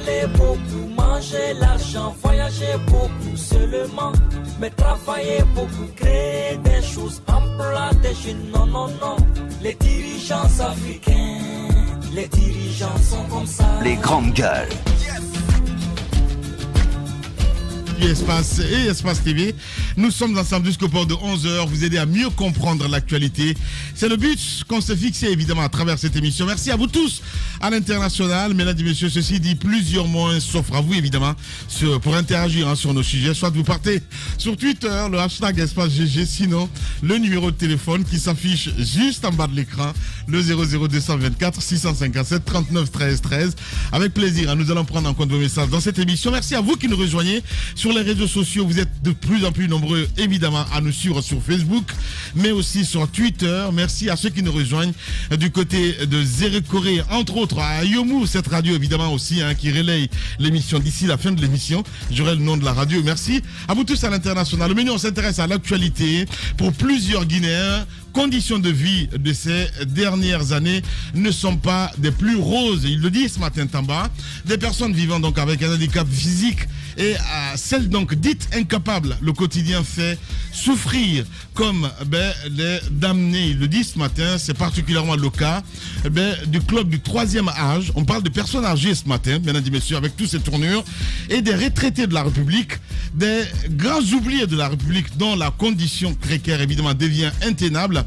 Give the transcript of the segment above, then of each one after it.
parler beaucoup, manger l'argent, voyager beaucoup seulement, mais travailler beaucoup, créer des choses, emploi des jeunes, non, non, non. Les dirigeants africains, les dirigeants sont comme ça. Les grandes gueules. Espace et Espace TV. Nous sommes ensemble jusqu'au port de 11h, vous aider à mieux comprendre l'actualité. C'est le but qu'on s'est fixé évidemment à travers cette émission. Merci à vous tous à l'international. Mesdames et messieurs, ceci dit, plusieurs mots s'offrent à vous évidemment pour interagir sur nos sujets. Soit vous partez sur Twitter, le hashtag Espace GG, sinon le numéro de téléphone qui s'affiche juste en bas de l'écran, le 00224 657 39 13 13. Avec plaisir, nous allons prendre en compte vos messages dans cette émission. Merci à vous qui nous rejoignez sur les réseaux sociaux. Vous êtes de plus en plus nombreux évidemment à nous suivre sur Facebook, mais aussi sur Twitter. Merci à ceux qui nous rejoignent du côté de Zérekoré, entre autres à Yomu, cette radio évidemment aussi qui relaye l'émission d'ici la fin de l'émission. J'aurai le nom de la radio. Merci à vous tous à l'international. Au menu, on s'intéresse à l'actualité pour plusieurs Guinéens. Conditions de vie de ces dernières années ne sont pas des plus roses. Il le dit ce matin, Tamba. Des personnes vivant donc avec un handicap physique et celles donc dites incapables, le quotidien fait souffrir comme les damnés. Il le dit ce matin, c'est particulièrement le cas du club du 3e âge. On parle de personnes âgées ce matin, mesdames et messieurs, avec toutes ces tournures, et des retraités de la République, des grands oubliés de la République dont la condition précaire évidemment devient intenable.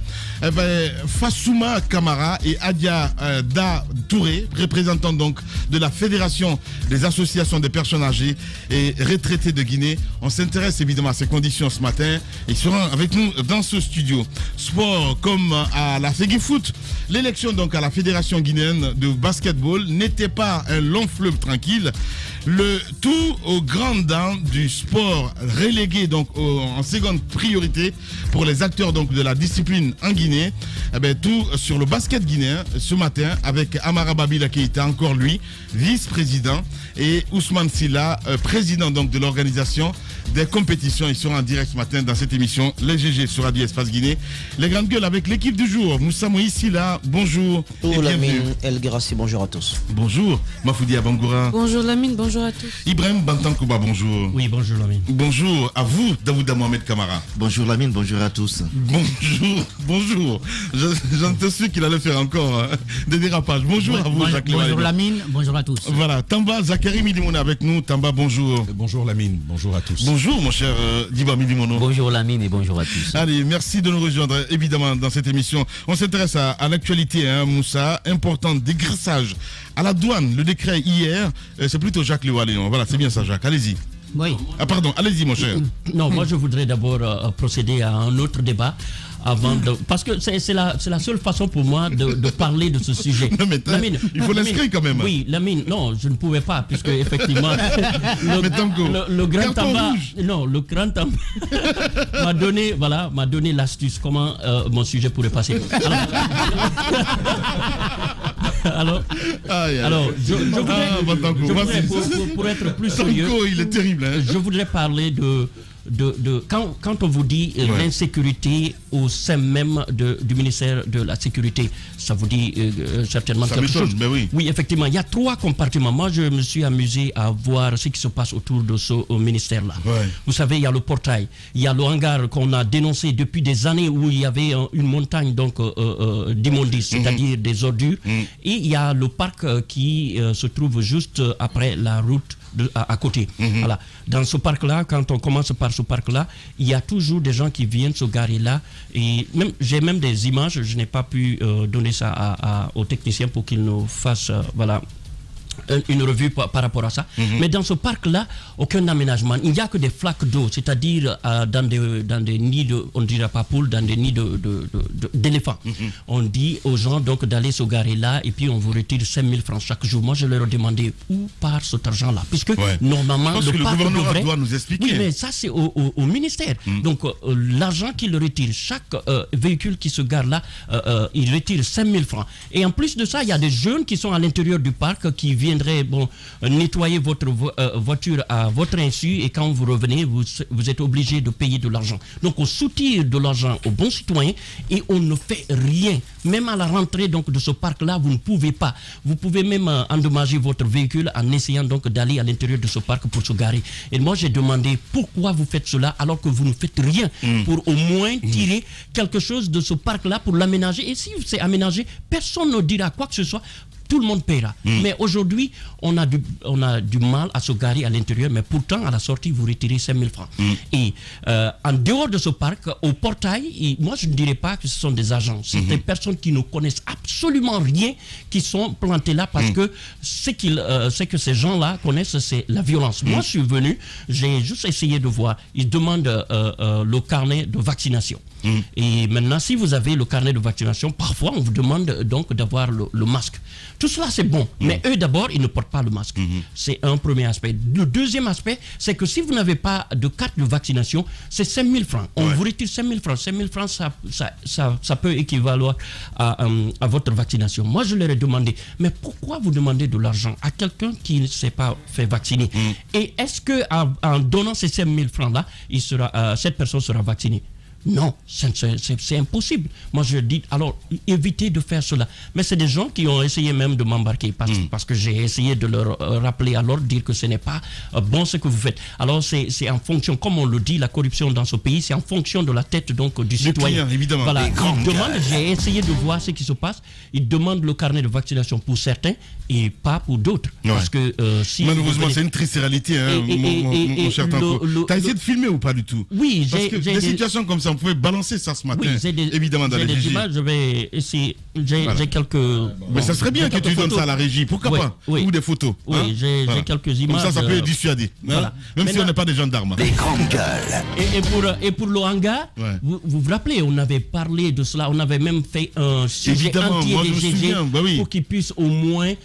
Fassouma Kamara et Adia Da Touré, représentants donc de la Fédération des associations des personnes âgées et retraités de Guinée. On s'intéresse évidemment à ces conditions ce matin. Ils seront avec nous dans ce studio. Sport comme à la Fegifoot, l'élection donc à la Fédération guinéenne de basketball n'était pas un long fleuve tranquille. Le tout aux grandes dames du sport relégué donc en seconde priorité pour les acteurs donc de la discipline en Guinée. Tout sur le basket guinéen ce matin avec Amara Babila Keïta, encore lui, vice-président, et Ousmane Silla, président donc de l'organisation des compétitions. Ils seront en direct ce matin dans cette émission, les GG sur Radio Espace Guinée. Les grandes gueules avec l'équipe du jour. Moussa Moïse Silla, bonjour. Bonjour Lamine El Grassi, bonjour à tous. Bonjour. Mafoudi Abangoura. Bonjour Lamine, bonjour à tous. Ibrahim Bantankouba, bonjour. Oui, bonjour Lamine. Bonjour à vous, Daouda Mohamed Kamara. Bonjour Lamine, bonjour à tous. Bonjour, bonjour. J'en te suis qu'il allait faire encore des dérapages. Bonjour à vous, Jacques Bonjour Lamine, bonjour à tous. Voilà, Tamba Zakari Midimouna avec nous. Tamba, bonjour. Bonjour Lamine, bonjour à tous. Bonjour mon cher Diba Midimono. Bonjour Lamine et bonjour à tous. Allez, merci de nous rejoindre évidemment dans cette émission. On s'intéresse à l'actualité, Moussa. Important dégraissage à la douane. Le décret hier, c'est plutôt Jacques Léoaléon. Voilà, c'est bien ça Jacques, allez-y. Oui. Ah pardon, allez-y mon cher. Non, moi je voudrais d'abord procéder à un autre débat. Parce que c'est la seule façon pour moi de parler de ce sujet. Non, mais Lamine, il faut l'inscrire quand même. Oui, Lamine, non, je ne pouvais pas, puisque effectivement, le grand Tamba, non, le grand Tamba m'a donné l'astuce, comment mon sujet pourrait passer. Alors, je voudrais, pour être plus sérieux, il est terrible. Je voudrais parler quand on vous dit l'insécurité au sein même du ministère de la Sécurité, ça vous dit certainement ça quelque chose. Mais oui. Oui, effectivement, il y a 3 compartiments. Moi, je me suis amusé à voir ce qui se passe autour de ce ministère-là. Ouais. Vous savez, il y a le portail, il y a le hangar qu'on a dénoncé depuis des années où il y avait une montagne donc d'immondices, c'est-à-dire des ordures. Et il y a le parc qui se trouve juste après la route à côté. Voilà. Dans ce parc-là, quand on commence par ce parc-là, il y a toujours des gens qui viennent se garer là. Et j'ai même des images, je n'ai pas pu donner ça aux techniciens pour qu'ils nous fassent une revue par rapport à ça. Mais dans ce parc-là, aucun aménagement. Il n'y a que des flaques d'eau, c'est-à-dire dans des nids de, on ne dira pas poules, dans des nids d'éléphants. On dit aux gens donc d'aller se garer là et puis on vous retire 5 000 francs chaque jour. Moi, je leur ai demandé où part cet argent-là, puisque normalement le parc devrait... doit nous expliquer. Oui, mais ça c'est au ministère. Donc l'argent qu'il retire, chaque véhicule qui se gare là, il retire 5 000 francs. Et en plus de ça, il y a des jeunes qui sont à l'intérieur du parc qui viendrait nettoyer votre voiture à votre insu et quand vous revenez, vous êtes obligé de payer de l'argent. Donc on soutire de l'argent aux bons citoyens et on ne fait rien. Même à la rentrée donc, de ce parc-là, vous ne pouvez pas. Vous pouvez même endommager votre véhicule en essayant donc d'aller à l'intérieur de ce parc pour se garer. Et moi j'ai demandé pourquoi vous faites cela alors que vous ne faites rien pour au moins tirer quelque chose de ce parc-là pour l'aménager. Et si c'est aménagé, personne ne dira quoi que ce soit. Tout le monde paiera. Mais aujourd'hui, on a du mal à se garer à l'intérieur, mais pourtant, à la sortie, vous retirez 5 000 francs. Et en dehors de ce parc, au portail, moi, je ne dirais pas que ce sont des agents. C'est des personnes qui ne connaissent absolument rien, qui sont plantées là parce que ce que ces gens-là connaissent, c'est la violence. Moi, je suis venu, j'ai juste essayé de voir. Ils demandent le carnet de vaccination. Et maintenant, si vous avez le carnet de vaccination, parfois, on vous demande donc d'avoir le masque. Tout cela, c'est bon. Mais eux, d'abord, ils ne portent pas le masque. C'est un premier aspect. Le deuxième aspect, c'est que si vous n'avez pas de carte de vaccination, c'est 5 000 francs. On vous retire 5 000 francs. 5 000 francs, ça peut équivaloir à votre vaccination. Moi, je leur ai demandé, mais pourquoi vous demandez de l'argent à quelqu'un qui ne s'est pas fait vacciner? Et est-ce qu'en donnant ces 5 000 francs-là, cette personne sera vaccinée? Non, c'est impossible. Moi, je dis, alors, évitez de faire cela. Mais c'est des gens qui ont essayé même de m'embarquer parce que j'ai essayé de leur rappeler à l'ordre, dire que ce n'est pas bon ce que vous faites. Alors, c'est en fonction, comme on le dit, la corruption dans ce pays, c'est en fonction de la tête donc, du citoyen. Client, évidemment. Voilà, j'ai essayé de voir ce qui se passe. Ils demandent le carnet de vaccination pour certains et pas pour d'autres. Parce que si malheureusement, c'est une triste réalité, hein, mon cher Tanko. Tu as essayé de filmer ou pas du tout? Oui, parce que des situations comme ça, on pouvait balancer ça ce matin, évidemment, dans les des images, je vais essayer. J'ai quelques... Mais ça serait bien que tu donnes ça à la régie, pourquoi pas? Ou des photos. Oui, j'ai quelques images. Comme ça peut dissuader. Même si on n'est pas des gendarmes. Des grandes gueules. Et pour le hangar, vous vous rappelez, on avait parlé de cela, on avait même fait un sujet anti-DGG pour qu'ils puissent au moins...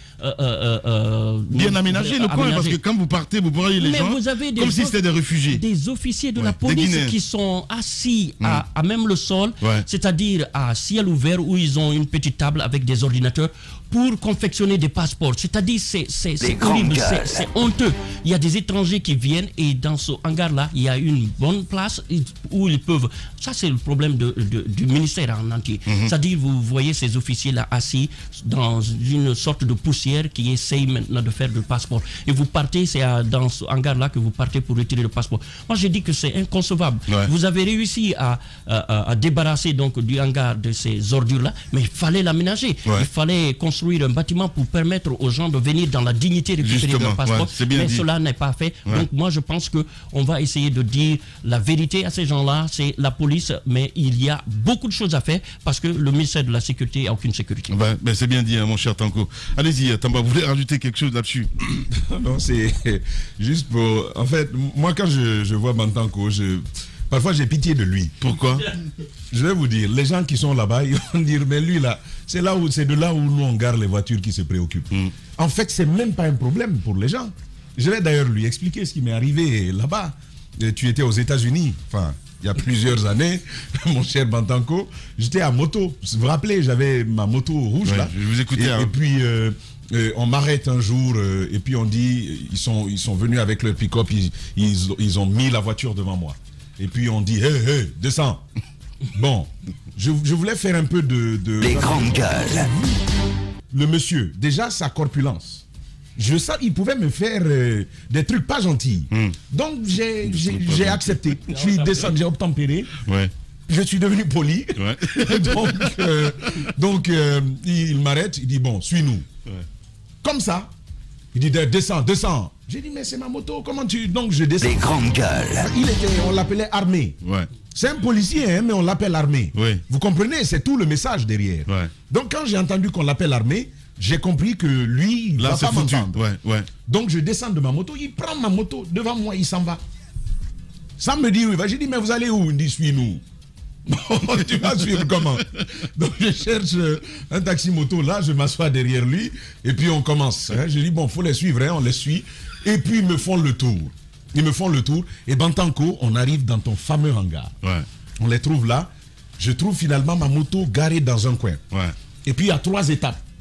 bien aménager le coin, parce que quand vous partez, vous voyez les gens comme si c'était des réfugiés. Des officiers de la police qui sont assis à même le sol, c'est-à-dire à ciel ouvert où ils ont une petite table avec des ordinateurs pour confectionner des passeports. C'est-à-dire, c'est horrible, c'est honteux. Il y a des étrangers qui viennent et dans ce hangar-là, il y a une bonne place où ils peuvent... Ça, c'est le problème du ministère en entier. C'est-à-dire, vous voyez ces officiers-là assis dans une sorte de poussière qui essayent maintenant de faire le passeport. Et vous partez, c'est dans ce hangar-là que vous partez pour retirer le passeport. Moi, j'ai dit que c'est inconcevable. Vous avez réussi à débarrasser donc du hangar de ces ordures-là, mais il fallait l'aménager. Il fallait construire un bâtiment pour permettre aux gens de venir dans la dignité de récupérer leur passeport. Mais cela n'est pas fait. Donc moi, je pense qu'on va essayer de dire la vérité à ces gens-là. C'est la police, mais il y a beaucoup de choses à faire parce que le ministère de la Sécurité n'a aucune sécurité. Ben, c'est bien dit, hein, mon cher Tanko. Allez-y, Tamba, vous voulez rajouter quelque chose là-dessus? Non, c'est juste pour... En fait, moi, quand je vois Bantanko, parfois j'ai pitié de lui. Pourquoi? Je vais vous dire, les gens qui sont là-bas, ils vont dire, mais lui là, c'est de là où nous on garde les voitures qui se préoccupent. En fait, c'est même pas un problème pour les gens. Je vais d'ailleurs lui expliquer ce qui m'est arrivé là-bas. Tu étais aux États-Unis, enfin, il y a plusieurs années, mon cher Bantanko, j'étais à moto. Vous vous rappelez, j'avais ma moto rouge là. Je vous écoutais. Et puis on m'arrête un jour et puis on dit, ils sont venus avec leur pick-up, ils ont mis la voiture devant moi. Et puis on dit, hé, descends. Bon, je voulais faire un peu de... Des grandes gueules. Le monsieur, déjà sa corpulence. Je savais qu'il pouvait me faire des trucs pas gentils. Donc j'ai accepté. Je suis descendu, j'ai obtempéré. Je suis devenu poli. Donc il m'arrête, il dit, bon, suis-nous. Comme ça, il dit, descends. J'ai dit, mais c'est ma moto, comment tu... Donc je descends. Des grandes gueules. On l'appelait armé. C'est un policier, hein, mais on l'appelle armé. Vous comprenez, c'est tout le message derrière. Donc quand j'ai entendu qu'on l'appelle armé, j'ai compris que lui, il va pas m'entendre. Donc je descends de ma moto, il prend ma moto devant moi, il s'en va. Ça me dit, j'ai dit, mais vous allez où? Il me dit, suis-nous. Tu vas suivre comment? Donc je cherche un taxi moto là, je m'assois derrière lui et puis on commence. Je dis, bon, faut les suivre, on les suit. Et puis ils me font le tour. Et Bantanko, on arrive dans ton fameux hangar. On les trouve là. Je trouve finalement ma moto garée dans un coin. Et puis il y a 3 étapes.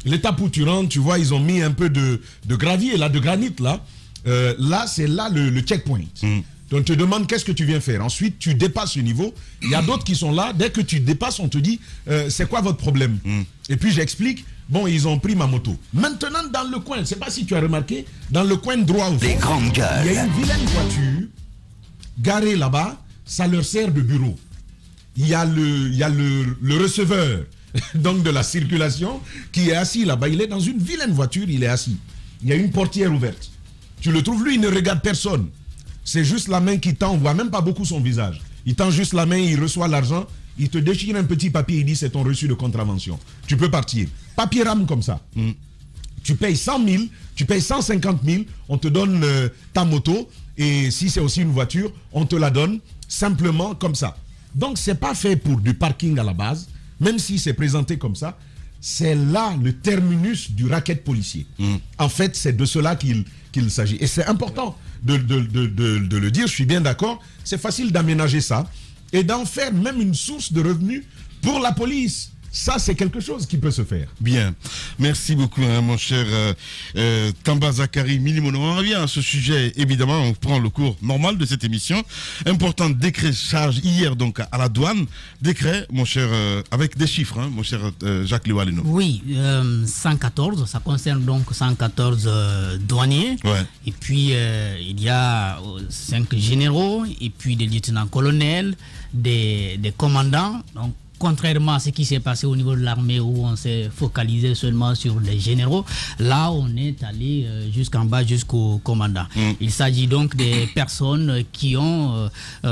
L'étape où tu rentres, tu vois, ils ont mis un peu de gravier, là, de granit, là. Là, c'est là le checkpoint. Donc, on te demande qu'est-ce que tu viens faire. Ensuite, tu dépasses le niveau. Il y a d'autres qui sont là. Dès que tu dépasses, on te dit, c'est quoi votre problème? Et puis, j'explique. Bon, ils ont pris ma moto. Maintenant, dans le coin, je ne sais pas si tu as remarqué, dans le coin droit au fond, les grandes gueules. Il y a une vilaine voiture garée là-bas. Ça leur sert de bureau. Il y a le receveur donc de la circulation qui est assis là-bas. Il est dans une vilaine voiture, il est assis. Il y a une portière ouverte. Tu le trouves, lui, il ne regarde personne. C'est juste la main qui tend, on ne voit même pas beaucoup son visage. Il tend juste la main, il reçoit l'argent, il te déchire un petit papier, il dit c'est ton reçu de contravention. Tu peux partir. Papier rame comme ça. Tu payes 100 000, tu payes 150 000, on te donne ta moto, et si c'est aussi une voiture, on te la donne simplement comme ça. Donc, ce n'est pas fait pour du parking à la base, même si c'est présenté comme ça. C'est là le terminus du racket policier. En fait, c'est de cela qu'il s'agit. Et c'est important de le dire, je suis bien d'accord. C'est facile d'aménager ça et d'en faire même une source de revenus pour la police. Ça, c'est quelque chose qui peut se faire. Bien. Merci beaucoup, hein, mon cher Tamba Zakari Milimono. On revient à ce sujet, évidemment, on prend le cours normal de cette émission. Important décret charge hier, donc, à la douane. Décret, mon cher, avec des chiffres, hein, mon cher Jacques Lewaleno. Oui, 114, ça concerne donc 114 douaniers. Ouais. Et puis, il y a 5 généraux, et puis des lieutenants-colonels, des commandants. Donc, contrairement à ce qui s'est passé au niveau de l'armée où on s'est focalisé seulement sur les généraux, là on est allé jusqu'en bas, jusqu'au commandant. Il s'agit donc des personnes qui sont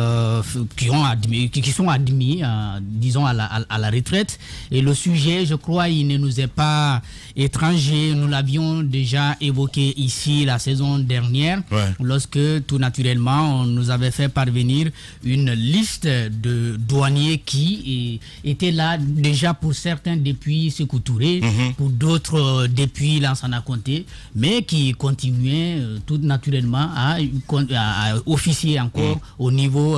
admis, disons, à la retraite. Et le sujet, je crois, il ne nous est pas étranger. Nous l'avions déjà évoqué ici la saison dernière, lorsque tout naturellement on nous avait fait parvenir une liste de douaniers qui étaient là déjà pour certains depuis Sékou Touré, pour d'autres depuis Lansana Conté, mais qui continuaient tout naturellement à officier encore au niveau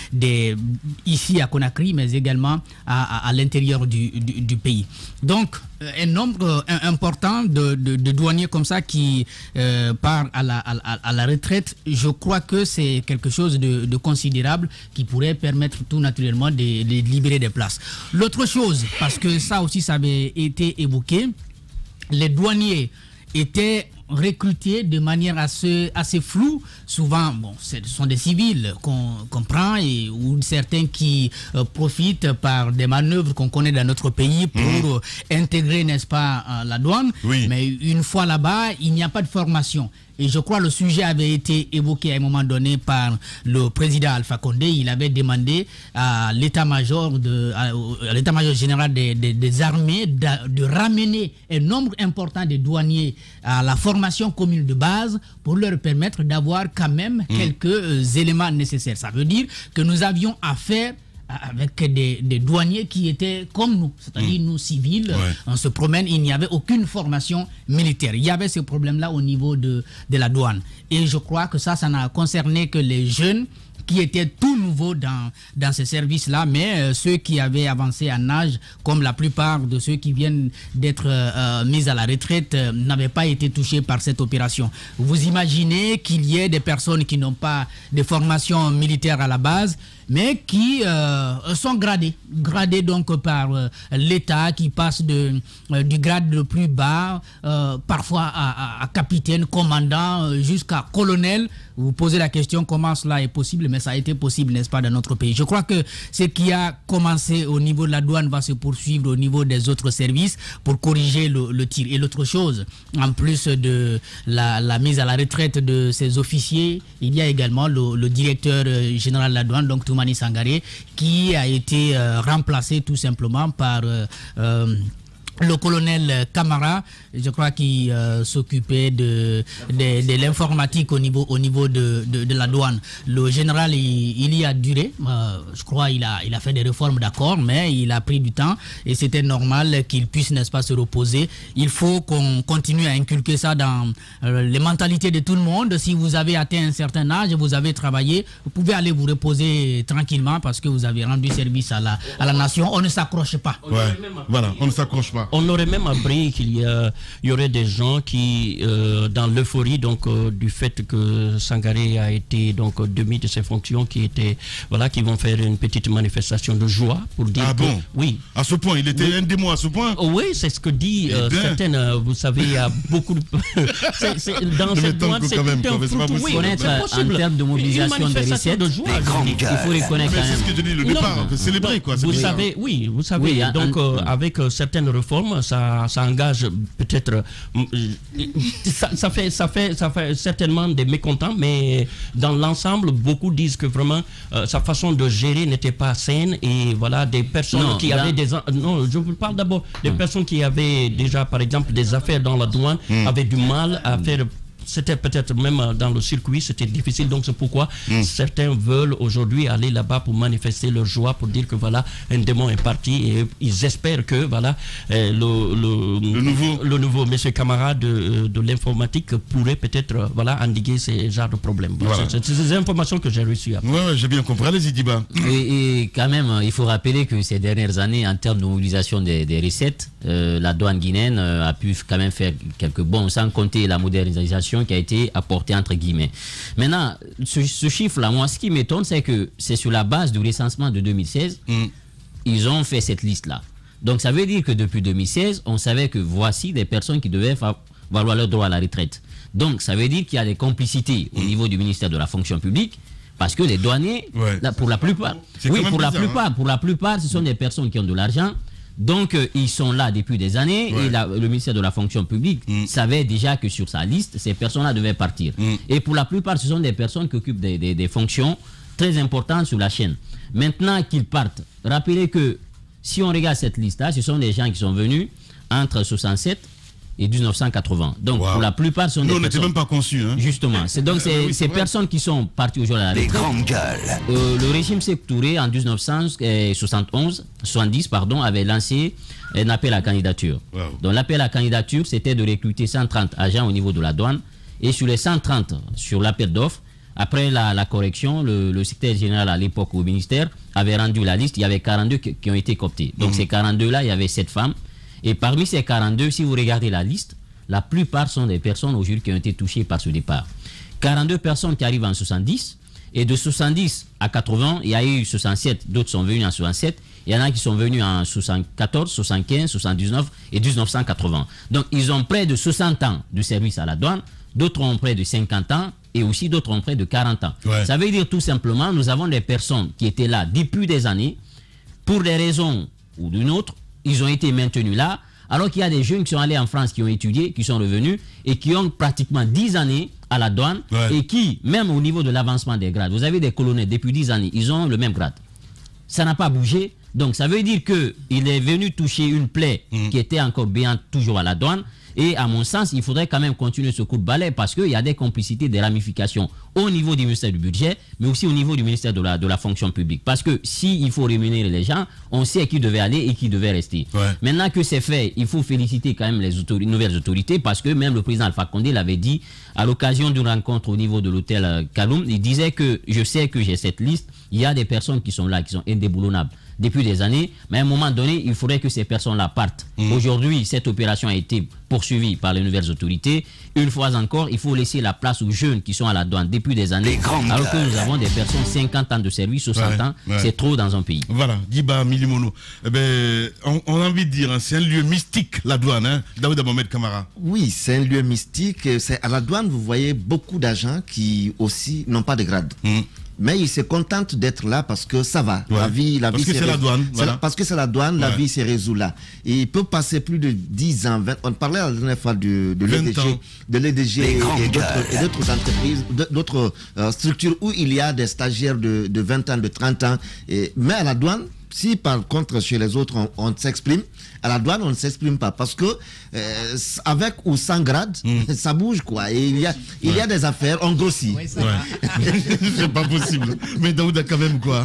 ici à Conakry, mais également à l'intérieur du pays. Donc, un nombre important de douaniers comme ça qui partent à la retraite, je crois que c'est quelque chose de considérable qui pourrait permettre tout naturellement de libérer des places. L'autre chose, parce que ça aussi ça avait été évoqué, les douaniers étaient recrutés de manière assez floue. Souvent, bon, ce sont des civils qu'on prend ou certains qui profitent par des manœuvres qu'on connaît dans notre pays pour intégrer, n'est-ce pas, la douane. Oui. Mais une fois là-bas, il n'y a pas de formation. Et je crois que le sujet avait été évoqué à un moment donné par le président Alpha Condé. Il avait demandé à l'état-major général des armées de ramener un nombre important de douaniers à la formation commune de base pour leur permettre d'avoir quand même quelques éléments nécessaires. Ça veut dire que nous avions affaire avec des douaniers qui étaient comme nous, c'est-à-dire nous civils, on se promène, il n'y avait aucune formation militaire. Il y avait ce problème-là au niveau de la douane. Et je crois que ça n'a concerné que les jeunes qui étaient tout nouveaux dans ces services-là, mais ceux qui avaient avancé en âge, comme la plupart de ceux qui viennent d'être mis à la retraite, n'avaient pas été touchés par cette opération. Vous imaginez qu'il y ait des personnes qui n'ont pas de formation militaire à la base, mais qui sont gradés donc par l'État, qui passent du grade le plus bas, parfois à capitaine, commandant, jusqu'à colonel. Vous posez la question comment cela est possible, mais ça a été possible, n'est-ce pas, dans notre pays. Je crois que ce qui a commencé au niveau de la douane va se poursuivre au niveau des autres services pour corriger le tir. Et l'autre chose, en plus de la mise à la retraite de ces officiers, il y a également le directeur général de la douane, donc Toumani Sangaré, qui a été remplacé tout simplement par le colonel Camara, je crois, qui s'occupait de l'informatique au niveau de la douane. Le général, il y a duré, je crois, il a fait des réformes, d'accord, mais il a pris du temps et c'était normal qu'il puisse, n'est-ce pas, se reposer. Il faut qu'on continue à inculquer ça dans les mentalités de tout le monde. Si vous avez atteint un certain âge, vous avez travaillé, vous pouvez aller vous reposer tranquillement parce que vous avez rendu service à la nation. On ne s'accroche pas. Ouais, voilà, on ne s'accroche pas. on aurait même appris qu'il y aurait des gens qui, dans l'euphorie donc du fait que Sangaré a été donc démis de ses fonctions, qui vont faire une petite manifestation de joie pour dire oui. À ce point, il était un démon à ce point. Oui, c'est ce que dit certaines. Vous savez, il y a beaucoup de dans cette boîte, c'est en termes de mobilisation des recettes de joie. Il faut reconnaître quand même. C'est ce que je dis le départ, célébrer quoi. Vous savez, donc avec certaines réformes, ça engage peut-être, ça fait certainement des mécontents, mais dans l'ensemble, beaucoup disent que vraiment sa façon de gérer n'était pas saine, et voilà, des personnes qui avaient je vous parle d'abord des personnes qui avaient déjà, par exemple, des affaires dans la douane, avaient du mal à faire. C'était peut-être même dans le circuit, c'était difficile, donc c'est pourquoi certains veulent aujourd'hui aller là-bas pour manifester leur joie, pour dire que voilà, un démon est parti, et ils espèrent que voilà, le nouveau monsieur Camara de l'informatique pourrait peut-être endiguer ces genres de problèmes. Voilà. C'est ces informations que j'ai reçues. Oui, j'ai bien compris. Allez-y, Diba. Et quand même, il faut rappeler que ces dernières années, en termes de mobilisation des recettes, la douane guinéenne a pu quand même faire quelques bons, sans compter la modernisation qui a été apportée entre guillemets. Maintenant, ce chiffre-là, moi, ce qui m'étonne, c'est que c'est sur la base du recensement de 2016, ils ont fait cette liste-là. Donc, ça veut dire que depuis 2016, on savait que voici des personnes qui devaient valoir leur droit à la retraite. Donc, ça veut dire qu'il y a des complicités au niveau du ministère de la fonction publique, parce que les douaniers, pour la plupart, ce sont des personnes qui ont de l'argent. Donc, ils sont là depuis des années, et le ministère de la fonction publique savait déjà que sur sa liste, ces personnes-là devaient partir. Et pour la plupart, ce sont des personnes qui occupent des fonctions très importantes sur la chaîne. Maintenant qu'ils partent, rappelez que si on regarde cette liste-là, ce sont des gens qui sont venus entre 67 et 1980. Donc, pour la plupart, ce sont des personnes... on n'était même pas conçus. Hein. Justement. Donc, ces personnes qui sont parties aujourd'hui à la retraite... grandes gueules. Le régime Sékou Touré, en 1970, avait lancé un appel à candidature. Donc, l'appel à candidature, c'était de recruter 130 agents au niveau de la douane. Et sur les 130, sur l'appel d'offres, après la correction, le secrétaire général à l'époque au ministère avait rendu la liste. Il y avait 42 qui ont été cooptés. Donc, ces 42-là, il y avait 7 femmes. Et parmi ces 42, si vous regardez la liste, la plupart sont des personnes aujourd'hui qui ont été touchées par ce départ. 42 personnes qui arrivent en 70, et de 70 à 80, il y a eu 67, d'autres sont venus en 67, il y en a qui sont venus en 74, 75, 79 et 1980. Donc ils ont près de 60 ans de service à la douane, d'autres ont près de 50 ans, et aussi d'autres ont près de 40 ans. Ça veut dire tout simplement, nous avons des personnes qui étaient là depuis des années, pour des raisons ou d'une autre, ils ont été maintenus là, alors qu'il y a des jeunes qui sont allés en France, qui ont étudié, qui sont revenus et qui ont pratiquement 10 années à la douane et qui, même au niveau de l'avancement des grades, vous avez des colonels depuis 10 années, ils ont le même grade. Ça n'a pas bougé, donc ça veut dire qu'il est venu toucher une plaie qui était encore béante toujours à la douane. Et à mon sens, il faudrait quand même continuer ce coup de balai parce qu'il y a des complicités, des ramifications au niveau du ministère du budget, mais aussi au niveau du ministère de la fonction publique. Parce que s'il faut rémunérer les gens, on sait qui devait aller et qui devait rester. Maintenant que c'est fait, il faut féliciter quand même les nouvelles autorités parce que même le président Alpha Condé l'avait dit à l'occasion d'une rencontre au niveau de l'hôtel Kaloum. Il disait que je sais que j'ai cette liste, il y a des personnes qui sont là, qui sont indéboulonnables depuis des années, mais à un moment donné, il faudrait que ces personnes-là partent. Aujourd'hui, cette opération a été poursuivie par les nouvelles autorités. Une fois encore, il faut laisser la place aux jeunes qui sont à la douane depuis des années, alors que nous avons des personnes 50 ans de service, 60 ans, c'est trop dans un pays. Voilà, Diba Milimono. Eh ben, on a envie de dire, c'est un lieu mystique, la douane, hein, Daouda Mohamed Camara. Oui, c'est un lieu mystique. À la douane, vous voyez beaucoup d'agents qui aussi n'ont pas de grade. Mais ils se contentent d'être là parce que ça va. La vie parce que c'est la douane. Voilà. Parce que c'est la douane, la vie se résout là. Et il peut passer plus de 10 ans, 20. On parlait la dernière fois de l'EDG et d'autres entreprises, d'autres structures où il y a des stagiaires de 20 ans, de 30 ans. Mais à la douane, si par contre chez les autres on s'exprime, à la douane on ne s'exprime pas parce que avec ou sans grade ça bouge quoi, et il y a des affaires, on grossit. C'est pas possible. Mais Daouda quand même quoi.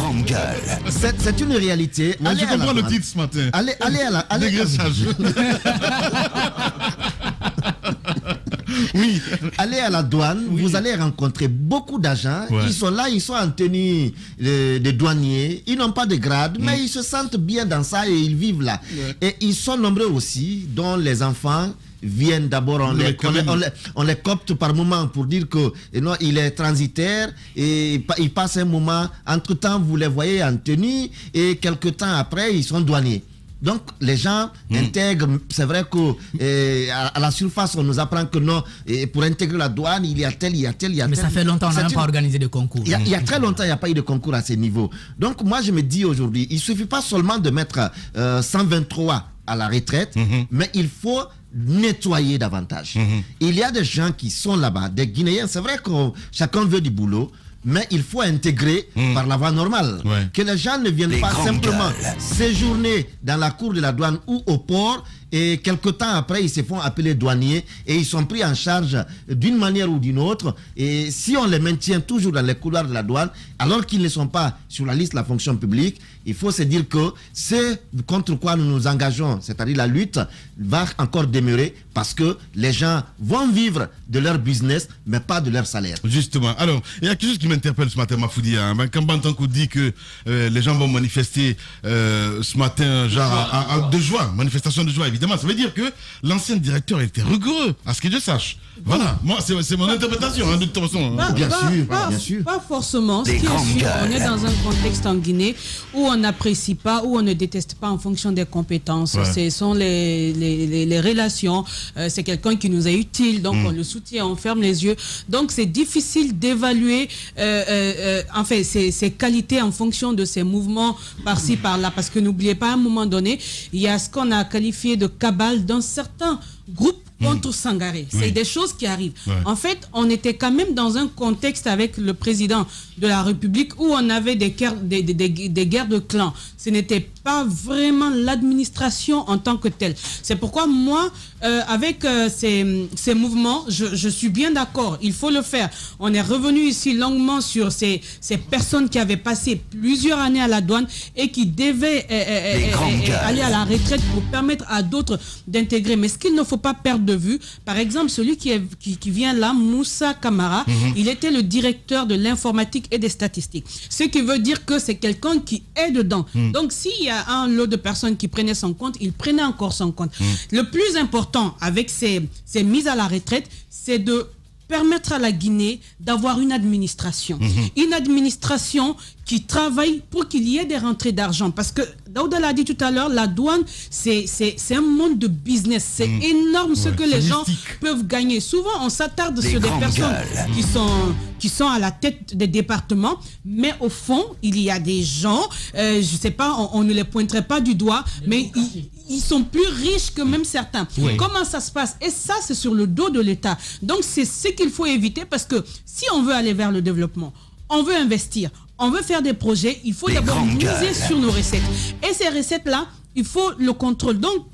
C'est une réalité. Mais je comprends le titre ce matin. Allez à la dégraissage. Oui. Allez à la douane, vous allez rencontrer beaucoup d'agents. Ils sont là, ils sont en tenue de douaniers. Ils n'ont pas de grade, mais ils se sentent bien dans ça et ils vivent là. Et ils sont nombreux aussi, dont les enfants viennent d'abord, on les copte par moment pour dire que non, il est transitaire et il passe un moment. Entre-temps, vous les voyez en tenue et quelques temps après, ils sont douaniers. Donc, les gens intègrent. C'est vrai qu'à la surface, on nous apprend que non, pour intégrer la douane, il y a tel. Mais ça fait longtemps qu'on n'a même pas organisé de concours. Il y a très longtemps, il n'y a pas eu de concours à ce niveau. Donc, moi, je me dis aujourd'hui, il ne suffit pas seulement de mettre 123 à la retraite, mais il faut nettoyer davantage. Il y a des gens qui sont là-bas, des Guinéens. C'est vrai que chacun veut du boulot, mais il faut intégrer par la voie normale. Que les gens ne viennent pas simplement séjourner dans la cour de la douane ou au port et quelque temps après, ils se font appeler douaniers et ils sont pris en charge d'une manière ou d'une autre. Et si on les maintient toujours dans les couloirs de la douane, alors qu'ils ne sont pas sur la liste de la fonction publique, il faut se dire que c'est contre quoi nous nous engageons, c'est-à-dire la lutte, va encore demeurer parce que les gens vont vivre de leur business, mais pas de leur salaire. Justement. Alors, il y a quelque chose qui m'interpelle ce matin, Mafoudi. Quand Bantankou dit que les gens vont manifester ce matin, genre de joie, manifestation de joie, évidemment, ça veut dire que l'ancien directeur était rigoureux, à ce que je sache. Voilà, moi, c'est mon interprétation, de toute façon. Bien sûr. Pas forcément. Ce qui est sûr, on est dans un contexte en Guinée où on n'apprécie pas, où on ne déteste pas en fonction des compétences. Ce sont les relations. C'est quelqu'un qui nous est utile, donc on le soutient, on ferme les yeux. Donc c'est difficile d'évaluer ses qualités en fonction de ses mouvements par-ci, par-là. Parce que n'oubliez pas, à un moment donné, il y a ce qu'on a qualifié de cabale dans certains groupes contre Sangaré. C'est des choses qui arrivent. En fait, on était quand même dans un contexte avec le président de la République où on avait des guerres de clans. Ce n'était pas vraiment l'administration en tant que telle. C'est pourquoi moi, avec ces mouvements, je suis bien d'accord. Il faut le faire. On est revenu ici longuement sur ces personnes qui avaient passé plusieurs années à la douane et qui devaient aller à la retraite pour permettre à d'autres d'intégrer. Mais ce qu'il ne faut pas perdre de vue, par exemple, celui qui vient là, Moussa Kamara, il était le directeur de l'informatique et des statistiques. Ce qui veut dire que c'est quelqu'un qui est dedans. Donc, s'il y a un lot de personnes qui prenaient son compte, il prenait encore son compte. Le plus important avec ces mises à la retraite, c'est de permettre à la Guinée d'avoir une administration. Une administration qui travaille pour qu'il y ait des rentrées d'argent. Parce que, Daouda l'a dit tout à l'heure, la douane, c'est un monde de business. C'est énorme ce que les gens peuvent gagner. Souvent, on s'attarde sur des personnes qui sont à la tête des départements, mais au fond, il y a des gens, je ne sais pas, on ne les pointerait pas du doigt, mais ils sont plus riches que même certains. Comment ça se passe? Et ça, c'est sur le dos de l'État. Donc, c'est ce qu'il faut éviter parce que si on veut aller vers le développement, on veut investir, on veut faire des projets, il faut d'abord miser sur nos recettes. Et ces recettes-là, il faut le contrôle. Donc,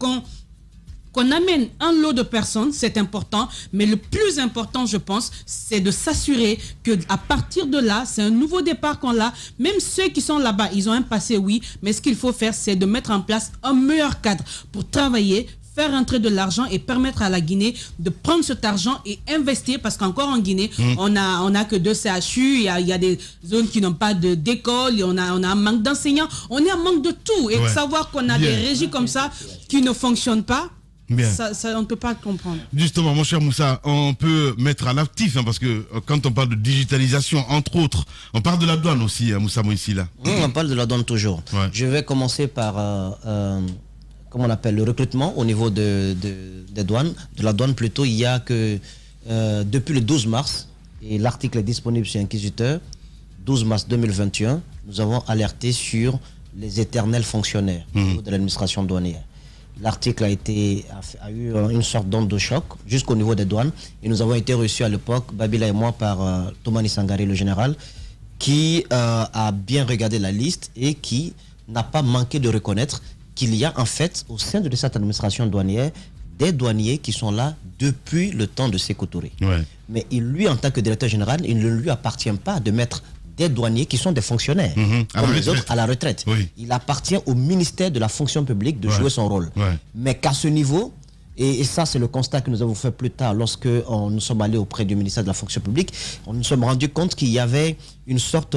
qu'on amène un lot de personnes, c'est important, mais le plus important, je pense, c'est de s'assurer qu'à partir de là, c'est un nouveau départ qu'on a. Même ceux qui sont là-bas, ils ont un passé, oui, mais ce qu'il faut faire, c'est de mettre en place un meilleur cadre pour travailler, faire entrer de l'argent et permettre à la Guinée de prendre cet argent et investir, parce qu'encore en Guinée, on n'a que 2 CHU, il y a des zones qui n'ont pas d'école, on a un manque d'enseignants, on est en manque de tout. Et de savoir qu'on a des régies comme ça qui ne fonctionnent pas, ça, on ne peut pas comprendre. Justement, mon cher Moussa, on peut mettre à l'actif, parce que quand on parle de digitalisation, entre autres, on parle de la douane aussi, Moussa Moïsi, là. On parle de la douane toujours. Je vais commencer par, comment on appelle, le recrutement au niveau des douanes. De la douane plutôt, il y a que depuis le 12 mars, et l'article est disponible sur Inquisiteur, 12 mars 2021, nous avons alerté sur les éternels fonctionnaires de l'administration douanière. L'article a eu une sorte d'onde de choc jusqu'au niveau des douanes. Et nous avons été reçus à l'époque, Babila et moi, par Toumani Sangaré, le général, qui a bien regardé la liste et qui n'a pas manqué de reconnaître qu'il y a en fait au sein de cette administration douanière des douaniers qui sont là depuis le temps de Sékou Touré. Mais lui, en tant que directeur général, il ne lui appartient pas de mettre des douaniers qui sont des fonctionnaires, comme les autres à la retraite. Il appartient au ministère de la fonction publique de jouer son rôle. Mais qu'à ce niveau, Et ça, c'est le constat que nous avons fait plus tard lorsque nous sommes allés auprès du ministère de la fonction publique. On nous sommes rendus compte qu'il y avait une sorte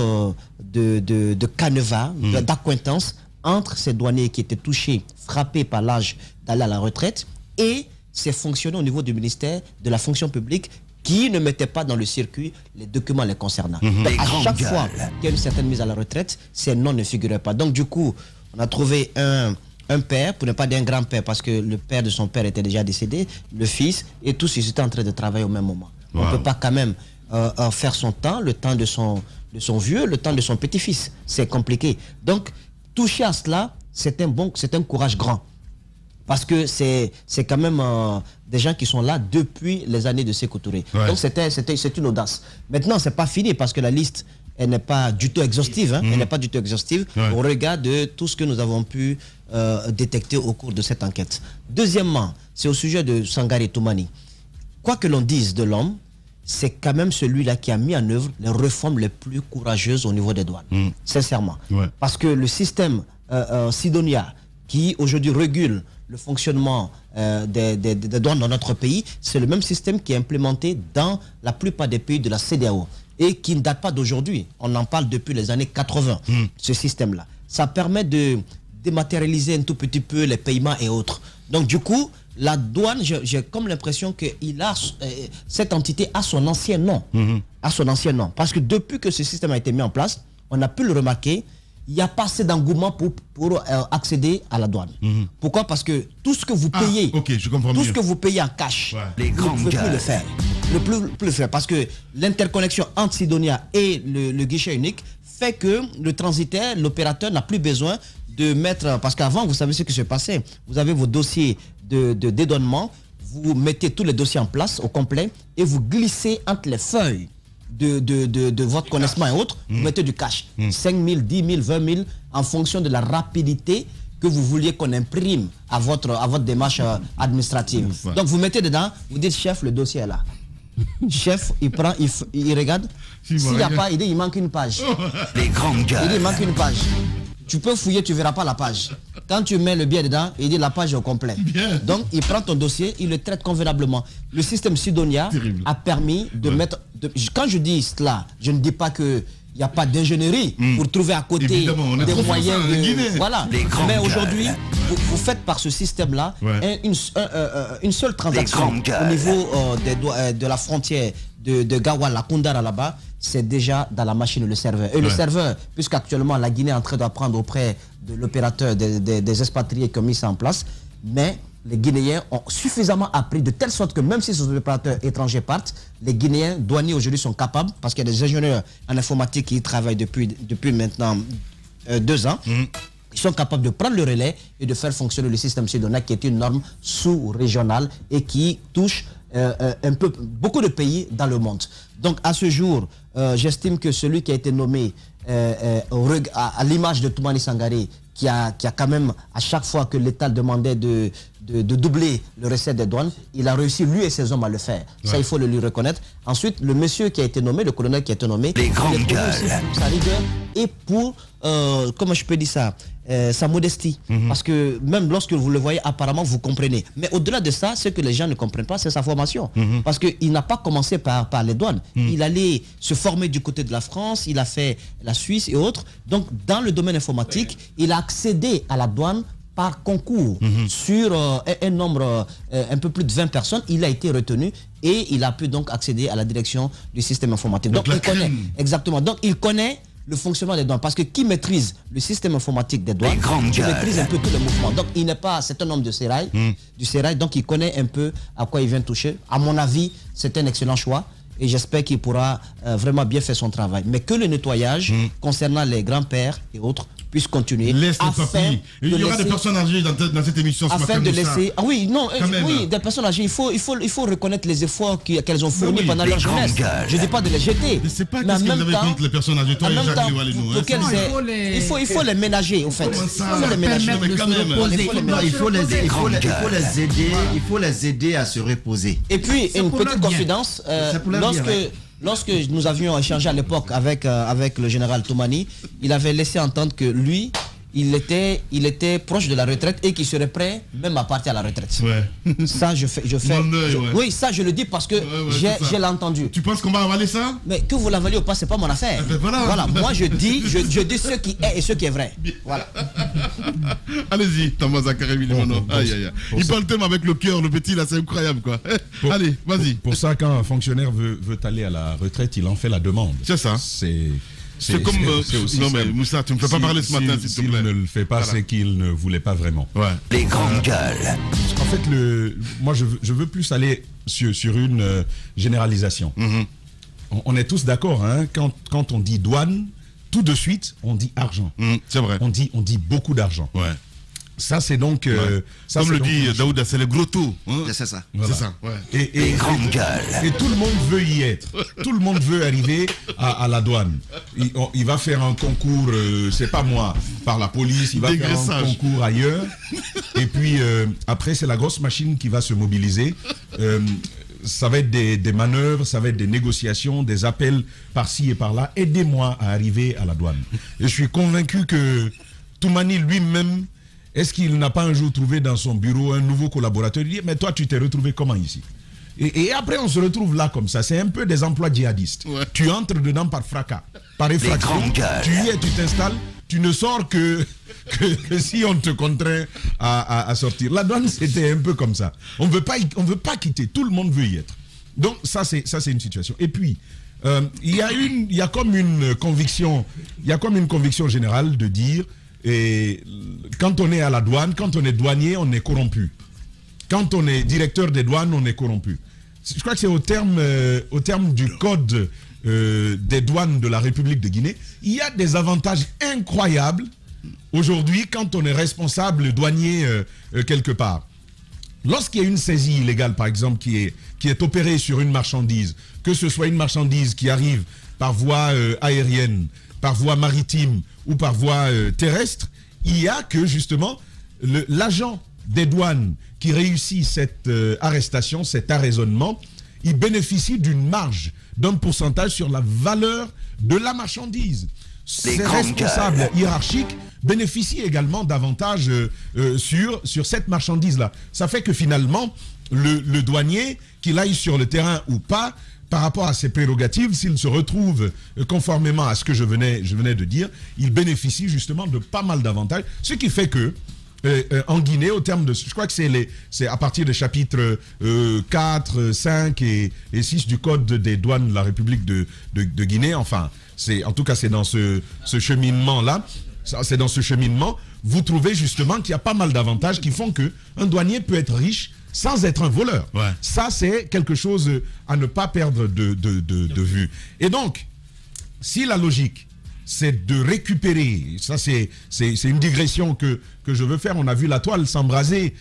de canevas, d'accointance entre ces douaniers qui étaient touchés, frappés par l'âge d'aller à la retraite, et ces fonctionnaires au niveau du ministère de la fonction publique qui ne mettaient pas dans le circuit les documents les concernant. Donc, à chaque fois qu'il y a une certaine mise à la retraite, ces noms ne figuraient pas. Donc du coup, on a trouvé un père, pour ne pas dire un grand-père, parce que le père de son père était déjà décédé, le fils, et tous ils étaient en train de travailler au même moment. On ne peut pas quand même faire son temps, le temps de son vieux, le temps de son petit-fils. C'est compliqué. Donc, toucher à cela, c'est un courage grand. Parce que c'est quand même des gens qui sont là depuis les années de Sékou Touré. Donc c'est une audace. Maintenant, c'est pas fini parce que la liste, elle n'est pas du tout exhaustive. Elle n'est pas du tout exhaustive au regard de tout ce que nous avons pu détecter au cours de cette enquête. Deuxièmement, c'est au sujet de Sangaré Toumani. Quoi que l'on dise de l'homme, c'est quand même celui-là qui a mis en œuvre les réformes les plus courageuses au niveau des douanes. Sincèrement. Parce que le système Sidonia, qui aujourd'hui régule le fonctionnement des douanes dans notre pays, c'est le même système qui est implémenté dans la plupart des pays de la CEDEAO et qui ne date pas d'aujourd'hui. On en parle depuis les années 80, ce système-là. Ça permet de dématérialiser un tout petit peu les paiements et autres. Donc du coup, la douane, j'ai comme l'impression que cette entité a son ancien nom. A son ancien nom. Parce que depuis que ce système a été mis en place, on a pu le remarquer, il n'y a pas assez d'engouement pour accéder à la douane. Pourquoi? Parce que tout ce que vous payez, ce que vous payez en cash, vous ne pouvez plus le faire. Vous ne pouvez plus le faire parce que l'interconnexion entre Sidonia et le guichet unique fait que le transitaire, l'opérateur n'a plus besoin de mettre... Parce qu'avant, vous savez ce qui se passait. Vous avez vos dossiers de dédouanement, vous mettez tous les dossiers en place au complet et vous glissez entre les feuilles de votre connaissement et autres, vous mettez du cash. 5 000, 10 000, 20 000, en fonction de la rapidité que vous vouliez qu'on imprime à votre démarche administrative. Donc vous mettez dedans, vous dites chef, le dossier est là. Chef, il prend, il regarde. S'il n'y a pas, il dit il manque une page. Les grandes gueules. Il dit il manque une page. Tu peux fouiller, tu ne verras pas la page. Quand tu mets le billet dedans, il dit la page est au complet. Donc, il prend ton dossier, il le traite convenablement. Le système Sidonia a permis de mettre... Quand je dis cela, je ne dis pas qu'il n'y a pas d'ingénierie pour trouver à côté des moyens de... Voilà. Mais aujourd'hui, vous faites par ce système-là une seule transaction au niveau de la frontière de Gawala, Koundara là-bas, c'est déjà dans la machine le serveur. Et le serveur, puisqu'actuellement la Guinée est en train d'apprendre auprès de l'opérateur des expatriés qui ont mis ça en place, mais les Guinéens ont suffisamment appris de telle sorte que même si ces opérateurs étrangers partent, les Guinéens douaniers aujourd'hui sont capables, parce qu'il y a des ingénieurs en informatique qui y travaillent depuis maintenant 2 ans, ils sont capables de prendre le relais et de faire fonctionner le système Sidonia qui est une norme sous-régionale et qui touche beaucoup de pays dans le monde. Donc à ce jour, j'estime que celui qui a été nommé à l'image de Toumani Sangaré, qui a quand même, à chaque fois que l'État demandait de doubler le recette des douanes, il a réussi, lui et ses hommes, à le faire. Ça, il faut le lui reconnaître. Ensuite, le monsieur qui a été nommé, le colonel qui a été nommé, les grandes gueules, pour sa rigueur et pour, comment je peux dire ça, sa modestie. Parce que même lorsque vous le voyez, apparemment, vous comprenez. Mais au-delà de ça, ce que les gens ne comprennent pas, c'est sa formation. Parce qu'il n'a pas commencé par les douanes. Il allait se former du côté de la France, il a fait la Suisse et autres. Donc, dans le domaine informatique, il a accédé à la douane par concours sur un nombre un peu plus de 20 personnes. Il a été retenu et il a pu donc accéder à la direction du système informatique. Donc il connaît, exactement. Donc il connaît le fonctionnement des douanes. Parce que qui maîtrise le système informatique des douanes, qui maîtrise un peu tous les mouvements. Donc il n'est pas, c'est un homme de sérail, du sérail, donc il connaît un peu à quoi il vient toucher. À mon avis, c'est un excellent choix. Et j'espère qu'il pourra vraiment bien faire son travail. Mais que le nettoyage concernant les grands-pères et autres puisse continuer. Il y aura des personnes âgées dans cette émission. Afin de laisser... Ah oui, non, oui, des personnes âgées, il faut reconnaître les efforts qu'elles ont fournis pendant leur jeunesse. Je ne dis pas de les jeter. Je ne sais pas qu'est-ce que vous avez contre les personnes âgées. Toi et Jacques Léoalinou. Il faut les ménager, en fait. Il faut les ménager. Il faut les aider à se reposer. Et puis, une petite confidence. Lorsque nous avions échangé à l'époque avec le général Toumani, il avait laissé entendre que lui, il était proche de la retraite et qu'il serait prêt même à partir à la retraite. Ouais. Ça, oui, ça, je le dis parce que j'ai entendu. Tu penses qu'on va avaler ça? Mais que vous l'avaliez ou pas, c'est pas mon affaire. Voilà. Moi, je dis ce qui est et ce qui est vrai. Voilà. Allez-y, Thomas Zakari Vilimono. Il parle tellement avec le cœur, le petit, là, c'est incroyable, quoi. Allez, vas-y. Pour ça, quand un fonctionnaire veut aller à la retraite, il en fait la demande. C'est ça. C'est comme... non mais Moussa, tu ne me fais pas parler ce matin, s'il te plaît. S'il ne le fait pas, c'est qu'il ne voulait pas vraiment. Ouais. Les grandes gueules. En fait, moi, je veux plus aller sur une généralisation. On est tous d'accord, hein, quand on dit douane, tout de suite, on dit argent. C'est vrai. On dit beaucoup d'argent. Ouais. Ça, c'est donc... ça, comme le dit Daouda, c'est le gros taux. Hein. C'est ça. Voilà. C'est ça, ouais. Et tout le monde veut y être. Tout le monde veut arriver à la douane. Il va faire un concours, c'est pas moi, par la police, il va faire un concours ailleurs. Et puis, après, c'est la grosse machine qui va se mobiliser. Ça va être des manœuvres, ça va être des négociations, des appels par-ci et par-là. Aidez-moi à arriver à la douane. Et je suis convaincu que Toumani lui-même, est-ce qu'il n'a pas un jour trouvé dans son bureau un nouveau collaborateur? Il dit, mais toi, tu t'es retrouvé comment ici? Et après, on se retrouve là comme ça. C'est un peu des emplois djihadistes. Ouais. Tu entres dedans par fracas, par effraction. Tu y es, tu t'installes. Tu ne sors que si on te contraint à sortir. La douane, c'était un peu comme ça. On veut pas quitter. Tout le monde veut y être. Donc, ça, c'est une situation. Et puis, il y a comme une conviction générale de dire... Et quand on est à la douane, quand on est douanier, on est corrompu. Quand on est directeur des douanes, on est corrompu. Je crois que c'est au terme du code des douanes de la République de Guinée. Il y a des avantages incroyables aujourd'hui quand on est responsable douanier quelque part. Lorsqu'il y a une saisie illégale, par exemple, qui est opérée sur une marchandise, que ce soit une marchandise qui arrive par voie aérienne, par voie maritime ou par voie terrestre, il y a que justement l'agent des douanes qui réussit cette arrestation, cet arraisonnement, il bénéficie d'une marge, d'un pourcentage sur la valeur de la marchandise. Ces responsables hiérarchiques bénéficient également davantage sur cette marchandise-là. Ça fait que finalement, le douanier, qu'il aille sur le terrain ou pas, par rapport à ses prérogatives, s'il se retrouve conformément à ce que je venais de dire, il bénéficie justement de pas mal d'avantages. Ce qui fait que, en Guinée, au terme de... Je crois que c'est à partir des chapitres 4, 5 et 6 du Code des douanes de la République de Guinée. Enfin, en tout cas, c'est dans ce cheminement-là. C'est dans ce cheminement, vous trouvez justement qu'il y a pas mal d'avantages qui font qu'un douanier peut être riche sans être un voleur. Ouais. Ça, c'est quelque chose à ne pas perdre de vue. Et donc, si la logique, c'est de récupérer, ça c'est une digression que je veux faire, on a vu la toile s'embraser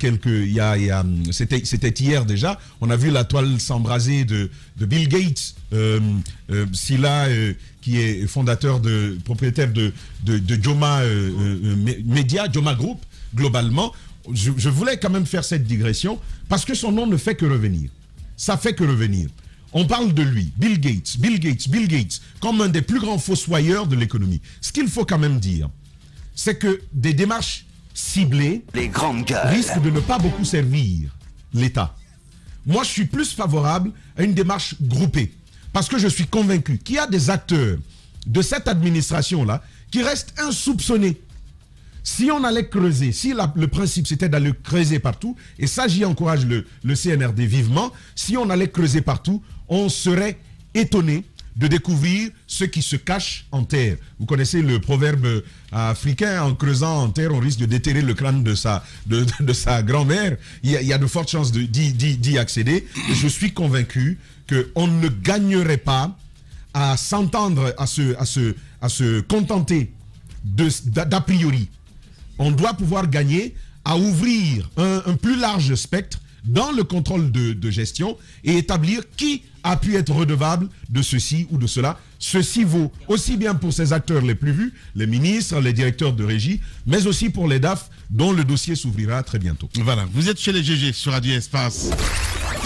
c'était hier déjà, on a vu la toile s'embraser de Bill Gates, Silla, qui est propriétaire de Joma Media, Joma Group, globalement. Je voulais quand même faire cette digression parce que son nom ne fait que revenir. Ça fait que revenir. On parle de lui, Bill Gates, comme un des plus grands fossoyeurs de l'économie. Ce qu'il faut quand même dire, c'est que des démarches ciblées risquent de ne pas beaucoup servir l'État. Moi, je suis plus favorable à une démarche groupée parce que je suis convaincu qu'il y a des acteurs de cette administration-là qui restent insoupçonnés. Si on allait creuser, si le principe c'était d'aller creuser partout, et ça j'y encourage le CNRD vivement, si on allait creuser partout, on serait étonné de découvrir ce qui se cache en terre. Vous connaissez le proverbe africain, en creusant en terre, on risque de déterrer le crâne de sa grand-mère. Il y a de fortes chances d'y accéder. Et je suis convaincu qu'on ne gagnerait pas à s'entendre, à se contenter d'a priori. On doit pouvoir gagner à ouvrir un plus large spectre dans le contrôle de gestion et établir qui a pu être redevable de ceci ou de cela. Ceci vaut aussi bien pour ces acteurs les plus vus, les ministres, les directeurs de régie, mais aussi pour les DAF dont le dossier s'ouvrira très bientôt. Voilà, vous êtes chez les GG sur Radio Espace.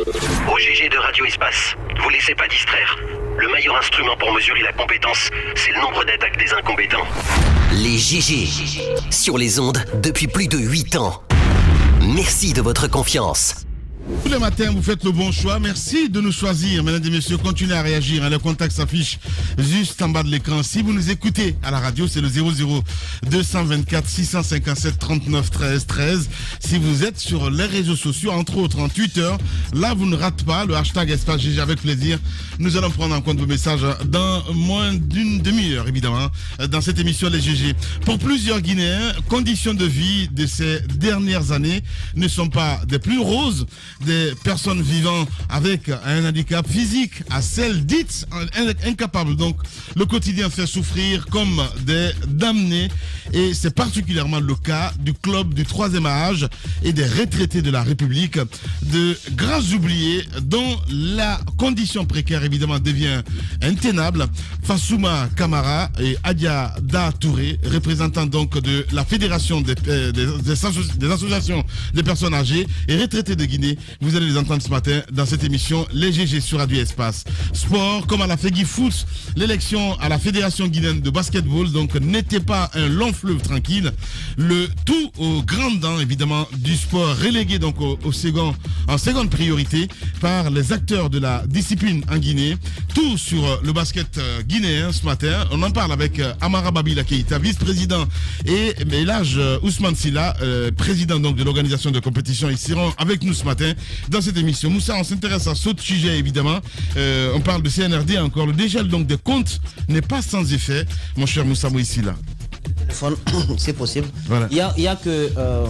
Au GG de Radio Espace, vous laissez pas distraire. Le meilleur instrument pour mesurer la compétence, c'est le nombre d'attaques des incompétents. Les GG, sur les ondes depuis plus de 8 ans. Merci de votre confiance. Tous les matins, vous faites le bon choix. Merci de nous choisir. Mesdames et messieurs, continuez à réagir. Le contact s'affiche juste en bas de l'écran. Si vous nous écoutez à la radio, c'est le 00 224 657 39 13 13. Si vous êtes sur les réseaux sociaux, entre autres en Twitter, là, vous ne ratez pas le hashtag Espace GG avec plaisir. Nous allons prendre en compte vos messages dans moins d'une demi-heure, évidemment, dans cette émission Les GG. Pour plusieurs Guinéens, conditions de vie de ces dernières années ne sont pas des plus roses. Des personnes vivant avec un handicap physique à celles dites incapables. Donc, le quotidien fait souffrir comme des damnés. Et c'est particulièrement le cas du club du 3e âge et des retraités de la République, de grands oubliés dont la condition précaire, évidemment, devient intenable. Fassouma Kamara et Adia Da Touré, représentants donc de la Fédération des associations des personnes âgées et retraitées de Guinée. Vous allez les entendre ce matin dans cette émission Les GG sur Radio Espace. Sport, comme à la Fegui Foot, l'élection à la Fédération guinéenne de basketball donc n'était pas un long fleuve tranquille. Le tout aux grandes dents, évidemment, du sport relégué donc en seconde priorité par les acteurs de la discipline en Guinée. Tout sur le basket guinéen ce matin. On en parle avec Amara Babila Keïta, vice-président, et Elhaj Ousmane Silla, président donc de l'organisation de compétition. Ils seront avec nous ce matin dans cette émission. Moussa, on s'intéresse à ce sujet évidemment. On parle de CNRD encore. Le dégel donc des comptes n'est pas sans effet, mon cher Moussa Moïsila. C'est possible. Voilà. Il y a que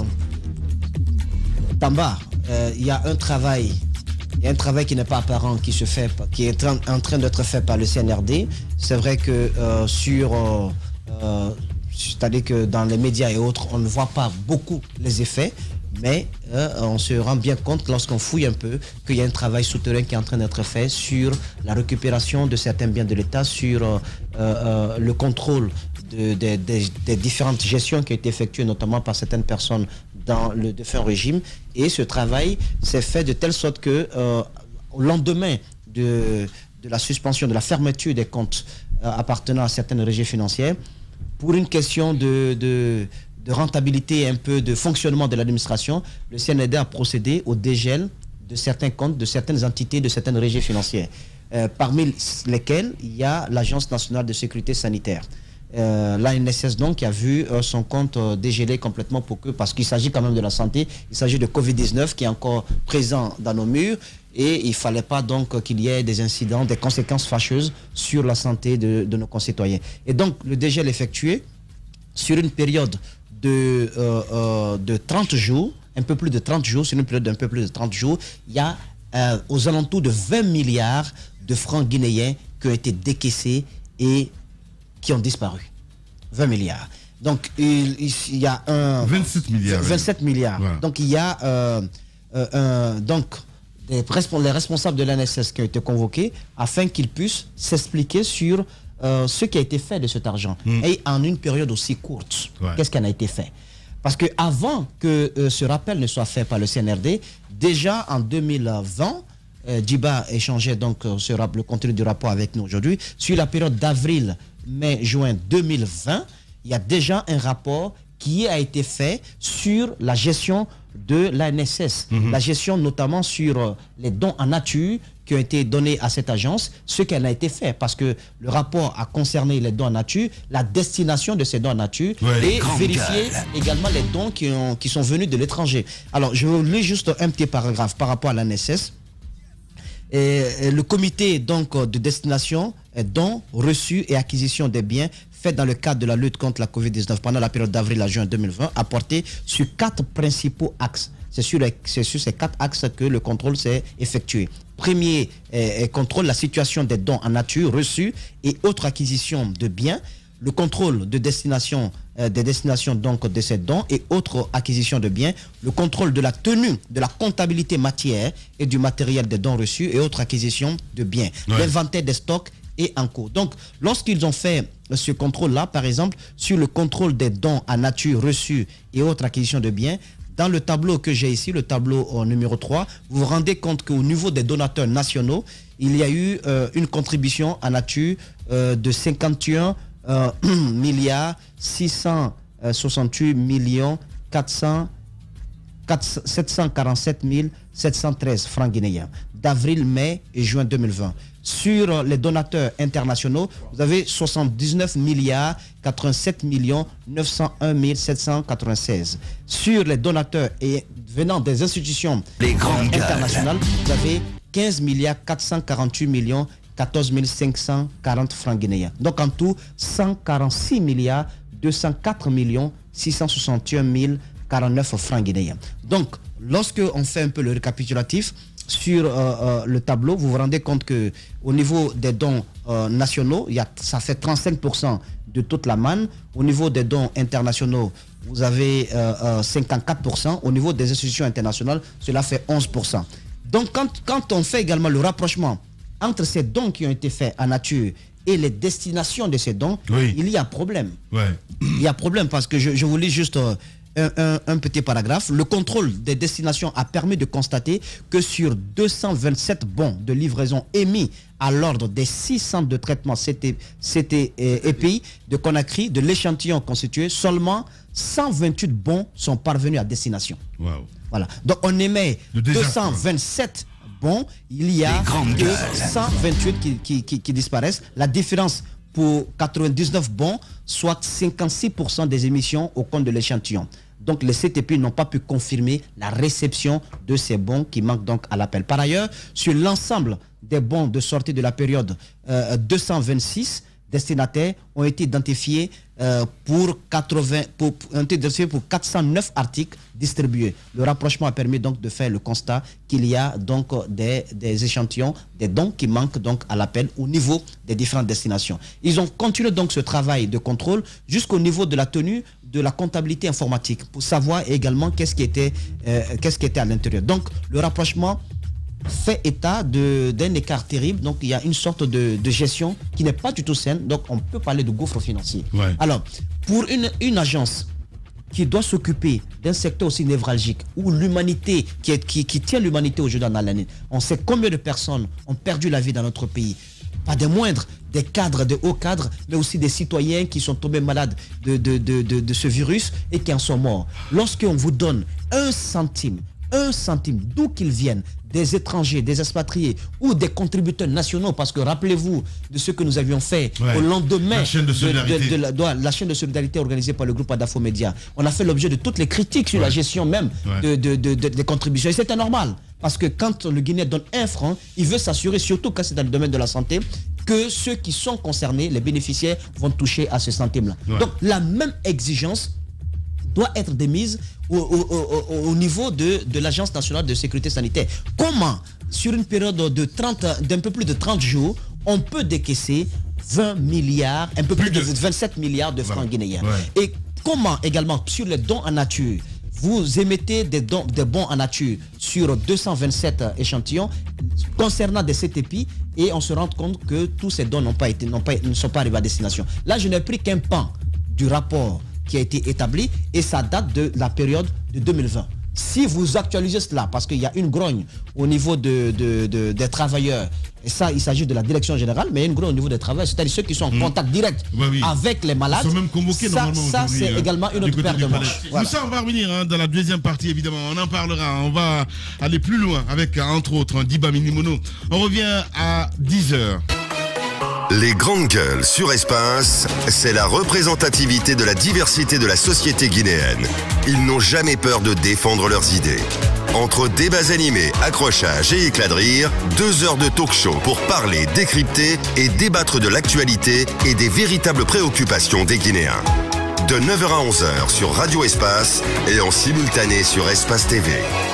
Tamba, il y a un travail. Il y a un travail qui n'est pas apparent, qui se fait, qui est en train d'être fait par le CNRD. C'est vrai que c'est-à-dire que dans les médias et autres, on ne voit pas beaucoup les effets. Mais on se rend bien compte lorsqu'on fouille un peu qu'il y a un travail souterrain qui est en train d'être fait sur la récupération de certains biens de l'État, sur le contrôle des différentes gestions qui ont été effectuées notamment par certaines personnes dans le défunt régime. Et ce travail s'est fait de telle sorte que au lendemain de la suspension, de la fermeture des comptes appartenant à certaines régies financières, pour une question de rentabilité et un peu de fonctionnement de l'administration, le CNRD a procédé au dégel de certains comptes, de certaines entités, de certaines régies financières, parmi lesquelles il y a l'Agence nationale de sécurité sanitaire. L'ANSS donc qui a vu son compte dégélé complètement parce qu'il s'agit quand même de la santé, il s'agit de Covid-19 qui est encore présent dans nos murs et il ne fallait pas donc qu'il y ait des incidents, des conséquences fâcheuses sur la santé de nos concitoyens. Et donc le dégel effectué sur une période de 30 jours, un peu plus de 30 jours, sur une période d'un peu plus de 30 jours, il y a aux alentours de 20 milliards de francs guinéens qui ont été décaissés et qui ont disparu. 20 milliards. Donc, il y a 27 milliards. 27 milliards. Voilà. Donc, il y a les responsables de l'ANSS qui ont été convoqués afin qu'ils puissent s'expliquer sur ce qui a été fait de cet argent. Et en une période aussi courte, qu'est-ce qui en a été fait? Parce qu'avant que ce rappel ne soit fait par le CNRD, déjà en 2020, Djiba échangeait donc le contenu du rapport avec nous aujourd'hui. Sur la période d'avril, mai, juin 2020, il y a déjà un rapport qui a été fait sur la gestion de l'ANSS, la gestion notamment sur les dons en nature qui ont été donnés à cette agence, ce qu'elle a été fait, parce que le rapport a concerné les dons en nature, la destination de ces dons en nature, et vérifier également les dons qui sont venus de l'étranger. Alors, je vais lire juste un petit paragraphe par rapport à l'ANSS. Le comité donc de destination, dons, reçus et acquisition des biens faits dans le cadre de la lutte contre la Covid-19 pendant la période d'avril à juin 2020 a porté sur 4 principaux axes. C'est sur ces 4 axes que le contrôle s'est effectué. Premier contrôle, la situation des dons en nature reçus et autres acquisitions de biens. Le contrôle de destination, des destinations donc de ces dons et autres acquisitions de biens. Le contrôle de la tenue de la comptabilité matière et du matériel des dons reçus et autres acquisitions de biens. L'inventaire des stocks et en cours. Donc, lorsqu'ils ont fait ce contrôle-là, par exemple, sur le contrôle des dons en nature reçus et autres acquisitions de biens, Dans le tableau que j'ai ici, le tableau numéro 3, vous vous rendez compte qu'au niveau des donateurs nationaux, il y a eu une contribution en nature de 51 milliards 668 millions 747 713 francs guinéens d'avril, mai et juin 2020. Sur les donateurs internationaux, vous avez 79 milliards 87 millions 901 796. Sur les donateurs venant des institutions internationales, vous avez 15 milliards 448 millions 14 540 francs guinéens. Donc en tout, 146 milliards 204 millions 661 049 francs guinéens. Donc, lorsque on fait un peu le récapitulatif sur le tableau, vous vous rendez compte que au niveau des dons nationaux, ça fait 35% de toute la manne. Au niveau des dons internationaux, vous avez 54%. Au niveau des institutions internationales, cela fait 11%. Donc, quand on fait également le rapprochement entre ces dons qui ont été faits en nature et les destinations de ces dons, il y a problème. Il y a problème parce que je vous lis juste un petit paragraphe. Le contrôle des destinations a permis de constater que sur 227 bons de livraison émis à l'ordre des 6 centres de traitement CTEPI de Conakry, de l'échantillon constitué, seulement 128 bons sont parvenus à destination. Voilà. Donc on émet 227 bons, il y a 128 qui disparaissent. La différence pour 99 bons, soit 56% des émissions au compte de l'échantillon. Donc les CTP n'ont pas pu confirmer la réception de ces bons qui manquent donc à l'appel. Par ailleurs, sur l'ensemble des bons de sortie de la période 226, destinataires ont été identifiés pour 409 articles distribués. Le rapprochement a permis donc de faire le constat qu'il y a donc des échantillons, des dons qui manquent donc à l'appel au niveau des différentes destinations. Ils ont continué donc ce travail de contrôle jusqu'au niveau de la tenue de la comptabilité informatique pour savoir également qu'est-ce qui était à l'intérieur. Donc le rapprochement fait état d'un écart terrible. Donc il y a une sorte de gestion qui n'est pas du tout saine. Donc on peut parler de gouffre financier. Alors pour une agence qui doit s'occuper d'un secteur aussi névralgique où l'humanité qui tient l'humanité aujourd'hui dans l'année, on sait combien de personnes ont perdu la vie dans notre pays, pas des moindres, des cadres, des hauts cadres, mais aussi des citoyens qui sont tombés malades de ce virus et qui en sont morts. Lorsqu'on vous donne un centime, d'où qu'ils viennent, des étrangers, des expatriés ou des contributeurs nationaux, parce que rappelez-vous de ce que nous avions fait au lendemain la chaîne de solidarité organisée par le groupe Adafo Média. On a fait l'objet de toutes les critiques sur la gestion même des contributions. Et c'était normal, parce que quand le Guinéen donne 1 franc, il veut s'assurer, surtout quand c'est dans le domaine de la santé, que ceux qui sont concernés, les bénéficiaires, vont toucher à ce centime-là. Donc la même exigence doit être démise au niveau de l'Agence nationale de sécurité sanitaire. Comment, sur une période d'un peu plus de 30 jours, on peut décaisser 20 milliards, un peu plus de 27 milliards de francs guinéens. Et comment également, sur les dons en nature, vous émettez des bons en nature sur 227 échantillons concernant des CTP et on se rend compte que tous ces dons ne sont pas arrivés à destination. Là, je n'ai pris qu'un pan du rapport qui a été établi et ça date de la période de 2020. Si vous actualisez cela, parce qu'il y a une grogne au niveau des travailleurs, et ça il s'agit de la direction générale, mais il y a une grogne au niveau des travailleurs, c'est-à-dire ceux qui sont en contact direct avec les malades. Ils sont même convoqués normalement. Ça c'est également une autre paire de manches. Voilà. Ça, on va revenir dans la deuxième partie, évidemment. On en parlera. On va aller plus loin avec, entre autres, Diba Minimono. On revient à 10h. Les grandes gueules sur Espace, c'est la représentativité de la diversité de la société guinéenne. Ils n'ont jamais peur de défendre leurs idées. Entre débats animés, accrochages et éclats de rire, 2 heures de talk-show pour parler, décrypter et débattre de l'actualité et des véritables préoccupations des Guinéens. De 9h à 11h sur Radio Espace et en simultané sur Espace TV.